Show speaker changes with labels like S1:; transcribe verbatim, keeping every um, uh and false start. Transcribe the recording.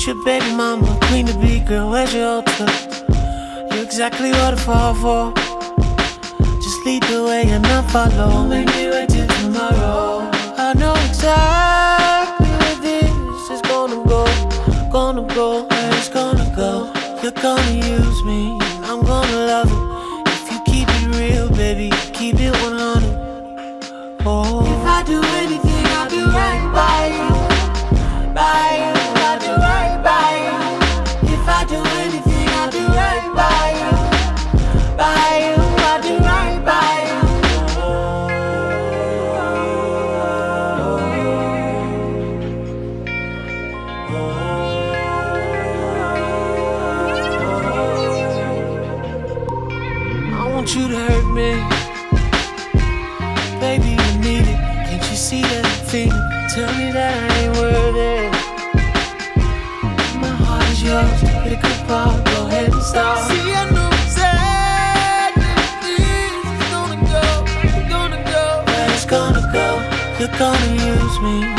S1: your baby mama, queen to be, girl, where's your altar? You're exactly what I fall for. Just lead the way and I'll follow. Don't make me wait till tomorrow. I know exactly where this is gonna go. Gonna go, where it's gonna go. You're gonna use me, I'm gonna love it. If you keep it real, baby, keep it one hundred. Oh, if I do anything, I'll do right by you. By you, I'll do right by you. If I do anything, I'll do right by you. By you, I'll do right by you. I want you to hurt me, baby, you need it. Can't you see that I'm feeling? Tell me that I ain't worthy. My heart is yours, pick apart, go ahead and start. See, I know exactly this is gonna go, gonna go. Where it's gonna go, you're gonna use me.